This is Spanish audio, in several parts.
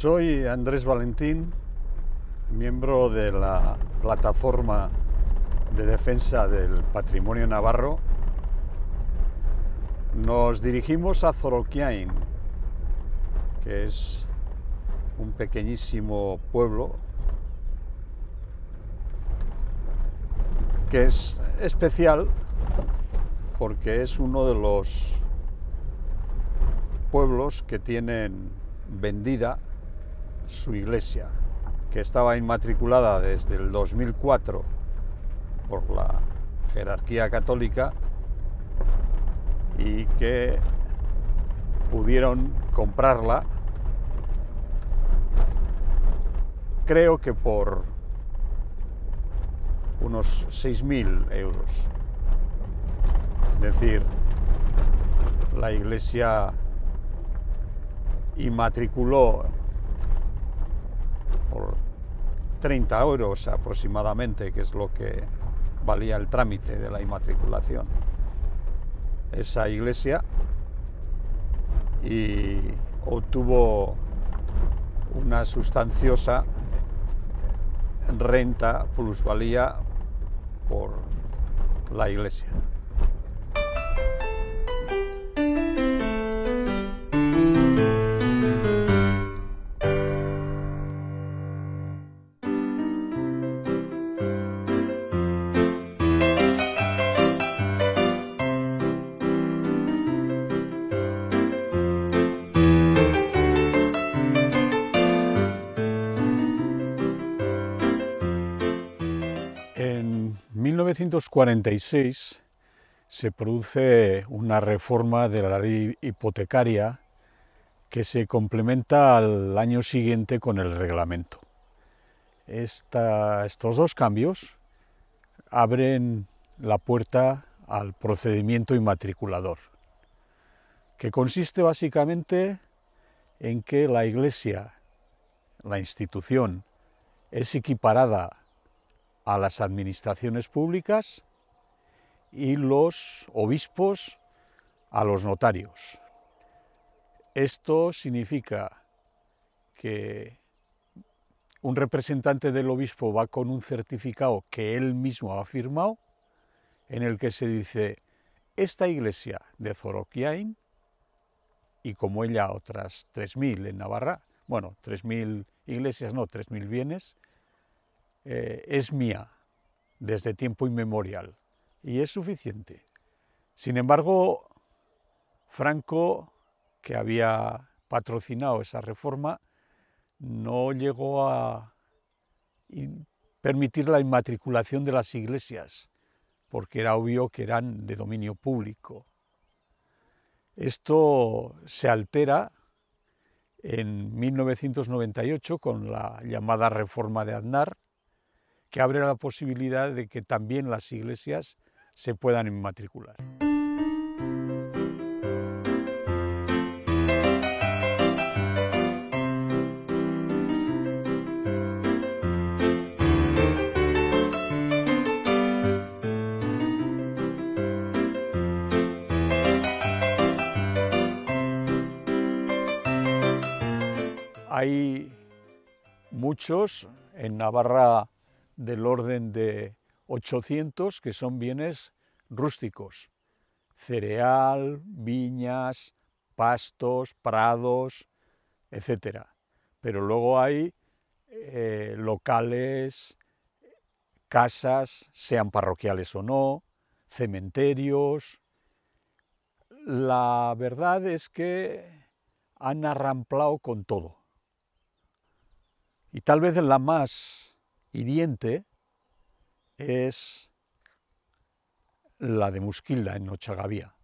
Soy Andrés Valentín, miembro de la Plataforma de Defensa del Patrimonio Navarro. Nos dirigimos a Zoroquiain, que es un pequeñísimo pueblo que es especial porque es uno de los pueblos que tienen vendida su iglesia, que estaba inmatriculada desde el 2004 por la jerarquía católica y que pudieron comprarla, creo que por unos 6.000 euros. Es decir, la iglesia inmatriculó por 30 euros aproximadamente, que es lo que valía el trámite de la inmatriculación, esa iglesia, y obtuvo una sustanciosa renta, plusvalía por la iglesia. En 1946 se produce una reforma de la ley hipotecaria que se complementa al año siguiente con el reglamento. Estos dos cambios abren la puerta al procedimiento inmatriculador, que consiste básicamente en que la Iglesia, la institución, es equiparada a las administraciones públicas y los obispos a los notarios. Esto significa que un representante del obispo va con un certificado que él mismo ha firmado, en el que se dice: esta iglesia de Zoroquiain, y como ella otras 3.000 en Navarra, bueno, 3.000 iglesias no, 3.000 bienes, es mía desde tiempo inmemorial, y es suficiente. Sin embargo, Franco, que había patrocinado esa reforma, no llegó a permitir la inmatriculación de las iglesias, porque era obvio que eran de dominio público. Esto se altera en 1998 con la llamada reforma de Aznar, que abre la posibilidad de que también las iglesias se puedan inmatricular. Hay muchos en Navarra del orden de 800 que son bienes rústicos: cereal, viñas, pastos, prados, etc. Pero luego hay locales, casas, sean parroquiales o no, cementerios. La verdad es que han arramplado con todo. Y tal vez la más hiriente es la de Musquilda, en Ochagavía.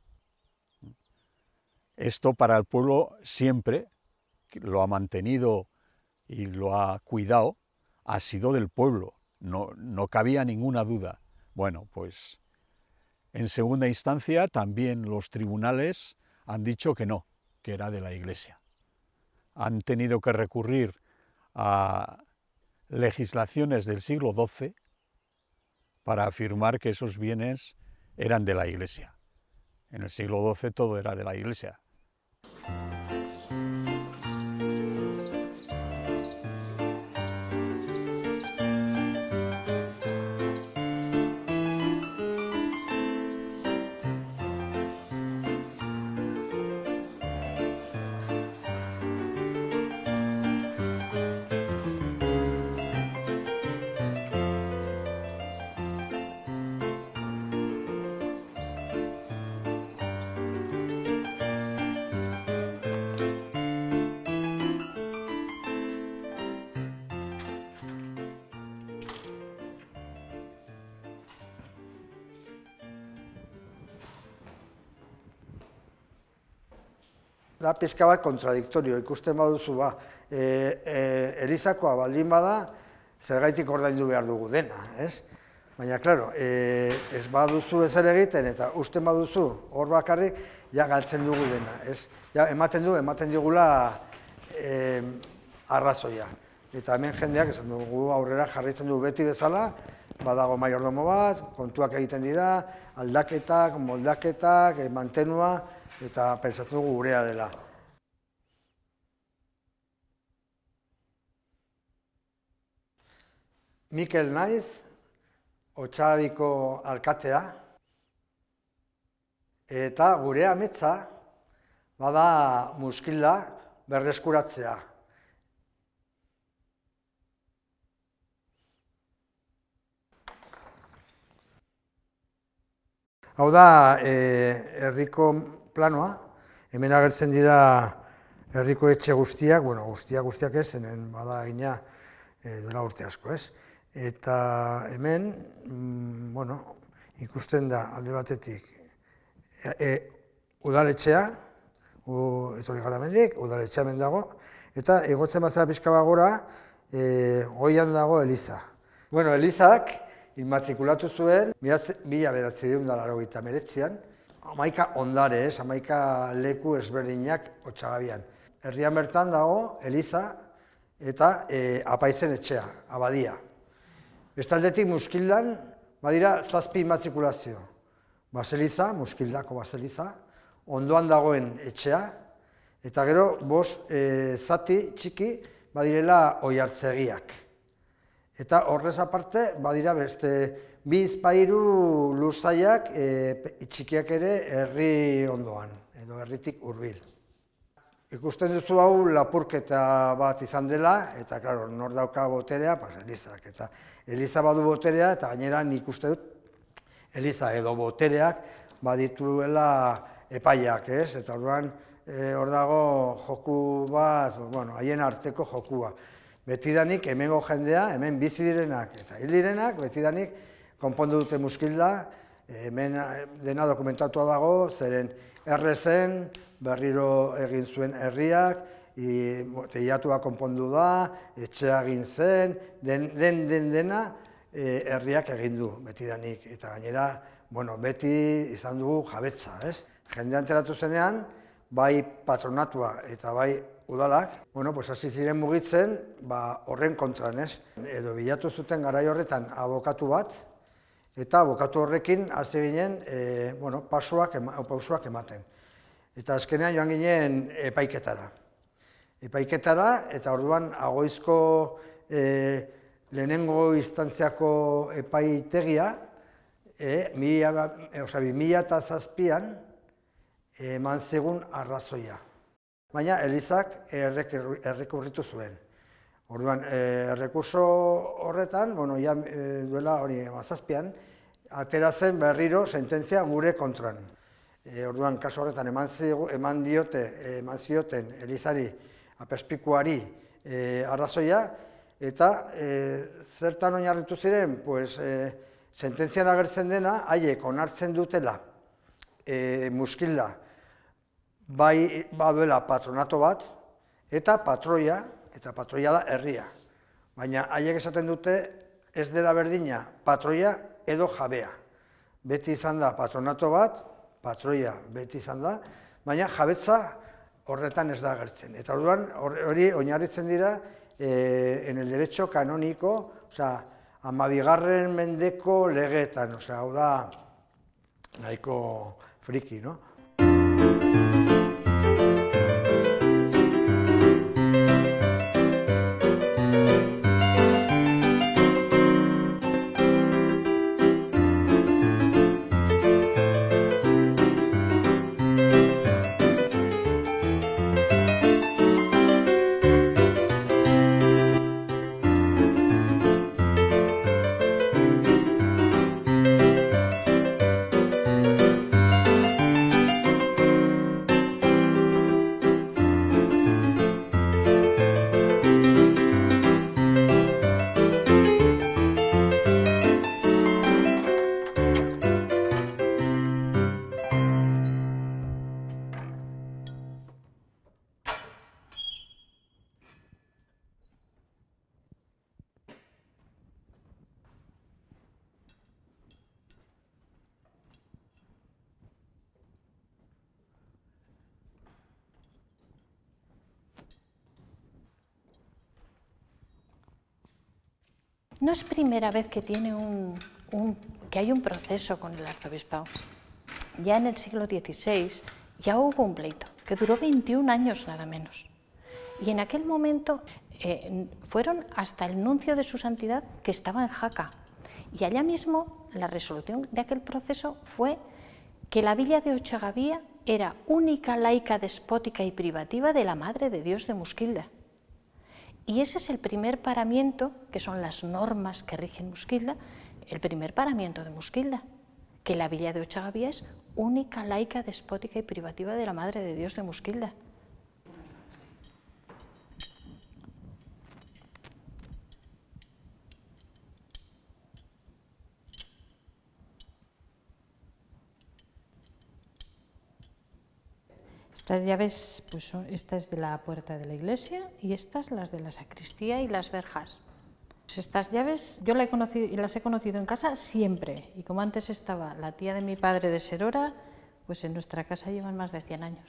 Esto para el pueblo siempre, lo ha mantenido y lo ha cuidado, ha sido del pueblo, no cabía ninguna duda. Bueno, pues en segunda instancia también los tribunales han dicho que no, que era de la Iglesia. Han tenido que recurrir a legislaciones del siglo XII para afirmar que esos bienes eran de la Iglesia. En el siglo XII todo era de la Iglesia. da pixka bat kontradiktorio, ikusten baduzu Elizakoa baldin bada, zergaitik ordaindu behar dugu dena, ez? Baina, klaro, ez baduzu ezer egiten eta usten baduzu hor bakarrik, ja galtzen dugu dena, ez? Ja, ematen digula arrazoia. Eta hemen jendeak, esan dugu aurrera jarraitzen du beti bezala, badago maiordomo bat, kontuak egiten dira, aldaketak, moldaketak, mantenua, eta pentsatu dugu gurea dela. Mikel naiz, Otxabiko alkatea, eta gure ametsa bada muskila berreskuratzea. Hau da, herriko planoa, hemen agertzen dira herriko etxe guztiak, bueno, guztiak ez, zenen bada egina duela urte asko, ez? Eta hemen, bueno, ikusten da alde batetik udaletxea, etorri gara mendik, udaletxea hemen dago, eta egotzen bazara pixka bat gora, goian dago Eliza. Bueno, Elizak immatrikulatu zuen 1989an, 11 ondare, 11 leku ezberdinak Otxagabian. Herrian bertan dago Eliza eta apaizen etxea, abadia. Bestaldetik Muskildan badira 7 immatrikulazio. Baseliza, Muskildako Baseliza, ondoan dagoen etxea, eta gero 5 zati txiki badirela Oiartzegiak. Eta horrez aparte badira beste 2 bizpahiru lurzaiak txikiak ere herri ondoan, edo herritik hurbil. Ikusten duzu hau lapurketa bat izan dela, eta klaro, nor dauka boterea, Elizak. Eta Eliza badu boterea, eta gainera nik uste dut Eliza edo botereak badituela epaiak, ez? Eta orduan hor dago joku bat, bueno, haien arteko jokua. Betidanik hemengo jendea, hemen bizi direnak eta hil direnak, betidanik konpondu dute Muskilda, hemen dena dokumentatua dago, zeren errezen, berriro egin zuen herriak, teilatua konpondu da, etxea egin zen, dena herriak egin du betidanik. Eta gainera, bueno, beti izan dugu jabetza, ez? Jendea enteratu zenean, bai patronatua eta bai udalak, bueno, pues hasi ziren mugitzen, horren kontran, ez? Edo bilatu zuten garai horretan abokatu bat, eta abokatu horrekin hasi ginen, bueno, pausoak ematen. Eta azkenean joan ginen epaiketara. Eta orduan Agoizko lehenengo instantziako epaitegia, 2007an eman zigun arrazoia. Baina Elizak errekurritu zuen. Orduan, errekurso horretan, bueno, duela hori 2007an, atera zen berriro sententzia gure kontran. Orduan, kasu horretan eman zioten Elizari apespikuari arrazoia, eta zertan oinarritu ziren, sententzian agertzen dena, haiek onartzen dutela Muskilda, bai baduela patronato bat, eta patroia da herria. Baina haiek esaten dute ez dela berdina patroia edo jabea. Beti izan da patronato bat, patroia beti izan da, baina jabetza horretan ez da agertzen. Eta orduan hori oinarritzen dira en el derecho canónico, osea, 12. mendeko legeetan, osea, hau da nahiko friki, no? No es primera vez que tiene que hay un proceso con el arzobispado. Ya en el siglo XVI ya hubo un pleito, que duró 21 años nada menos. Y en aquel momento fueron hasta el nuncio de su santidad, que estaba en Jaca. Y allá mismo la resolución de aquel proceso fue que la villa de Ochagavía era única laica despótica y privativa de la Madre de Dios de Musquilda. Y ese es el primer paramiento, que son las normas que rigen Musquilda, el primer paramiento de Musquilda, que la villa de Ochagavía es única laica despótica y privativa de la Madre de Dios de Musquilda. Estas llaves, pues esta es de la puerta de la iglesia y estas las de la sacristía y las verjas. Pues estas llaves yo las he conocido en casa siempre, y como antes estaba la tía de mi padre de Serora, pues en nuestra casa llevan más de 100 años.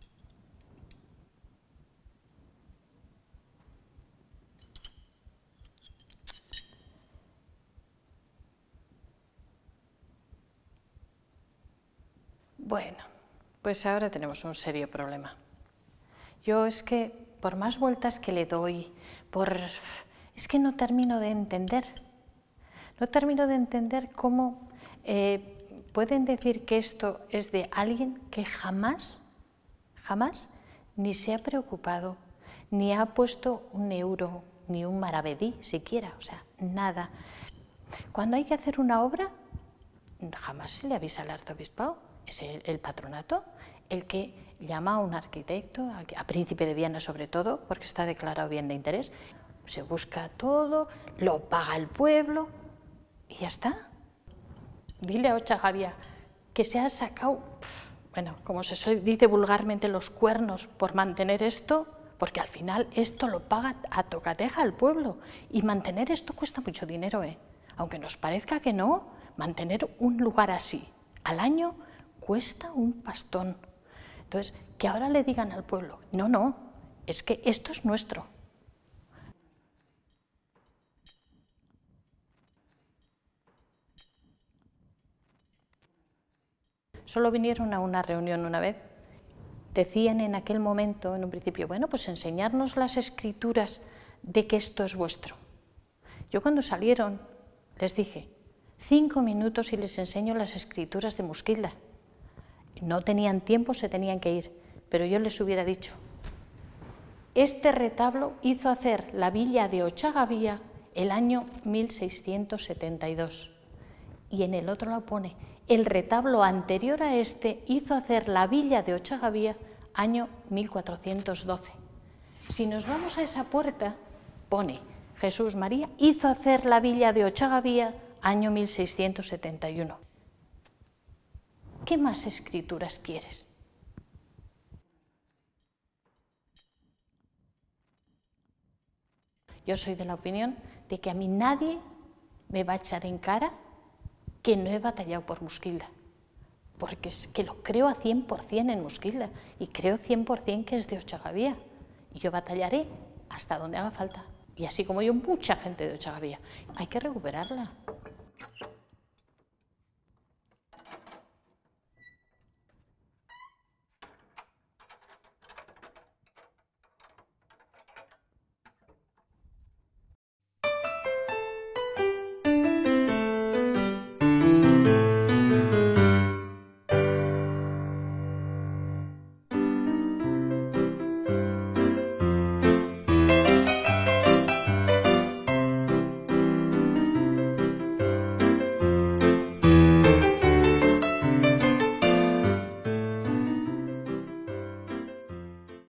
Bueno, pues ahora tenemos un serio problema. Yo es que, por más vueltas que le doy, es que no termino de entender. No termino de entender cómo pueden decir que esto es de alguien que jamás ni se ha preocupado, ni ha puesto un euro, ni un maravedí siquiera, o sea, nada. Cuando hay que hacer una obra, jamás se le avisa al arzobispado. Es el patronato el que llama a un arquitecto, a Príncipe de Viana sobre todo, porque está declarado bien de interés, se busca todo, lo paga el pueblo y ya está. Dile a Ochagavía que se ha sacado, bueno, como se dice vulgarmente, los cuernos por mantener esto, porque al final esto lo paga a tocateja el pueblo, y mantener esto cuesta mucho dinero, aunque nos parezca que no, mantener un lugar así al año cuesta un pastón. Entonces, que ahora le digan al pueblo, no, es que esto es nuestro. Solo vinieron a una reunión una vez. Decían en aquel momento, en un principio, bueno, pues enseñarnos las escrituras de que esto es vuestro. Yo cuando salieron les dije, 5 minutos y les enseño las escrituras de Musquilda. No tenían tiempo, se tenían que ir, pero yo les hubiera dicho, este retablo hizo hacer la villa de Ochagavía el año 1672, y en el otro lado pone, el retablo anterior a este hizo hacer la villa de Ochagavía año 1412. Si nos vamos a esa puerta, pone, Jesús María hizo hacer la villa de Ochagavía año 1671. ¿Qué más escrituras quieres? Yo soy de la opinión de que a mí nadie me va a echar en cara que no he batallado por Musquilda, porque es que lo creo a 100% en Musquilda y creo 100% que es de Ochagavía, y yo batallaré hasta donde haga falta, y así como yo, mucha gente de Ochagavía. Hay que recuperarla.